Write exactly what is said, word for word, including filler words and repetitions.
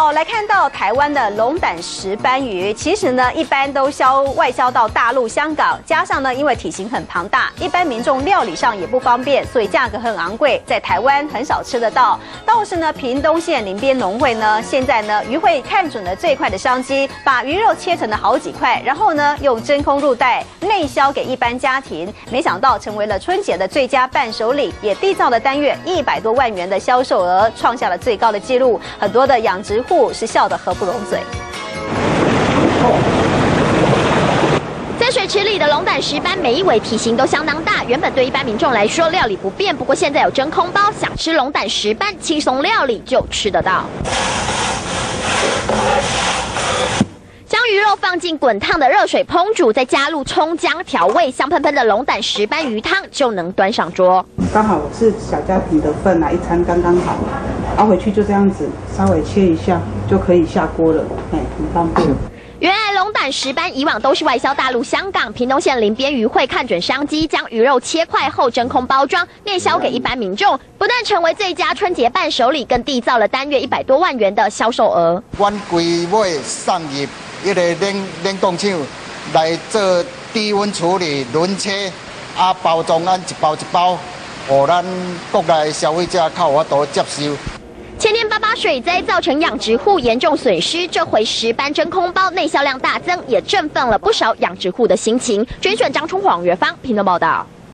哦，来看到台湾的龙胆石斑鱼，其实呢，一般都销外销到大陆、香港，加上呢，因为体型很庞大，一般民众料理上也不方便，所以价格很昂贵，在台湾很少吃得到。倒是呢，屏东县林边农会呢，现在呢，渔会看准了最快的商机，把鱼肉切成了好几块，然后呢，用真空入袋内销给一般家庭，没想到成为了春节的最佳伴手礼，也缔造了单月一百多万元的销售额，创下了最高的纪录。很多的养殖户是笑得合不拢嘴。 在水池里的龙胆石斑，每一尾体型都相当大，原本对一般民众来说料理不便，不过现在有真空包，想吃龙胆石斑，轻松料理就吃得到。将鱼肉放进滚烫的热水烹煮，再加入葱姜调味，香喷喷的龙胆石斑鱼汤就能端上桌。 刚好是小家庭的份啊，一餐刚刚好，然后回去就这样子稍微切一下就可以下锅了，哎，很方便。 原来龙胆石斑以往都是外销大陆、香港，屏东县林边渔会看准商机，将鱼肉切块后真空包装，内销给一般民众，不但成为最佳春节伴手礼，更缔造了单月一百多万元的销售额。 阮规尾送入一个冷冷冻厂来做低温处理、轮切，啊包装按一包一包，互咱国内消费者较有法度接受。 前年八八水灾造成养殖户严重损失，这回石斑真空包内销量大增，也振奋了不少养殖户的心情。捐选张春黄、岳芳，屏东报道。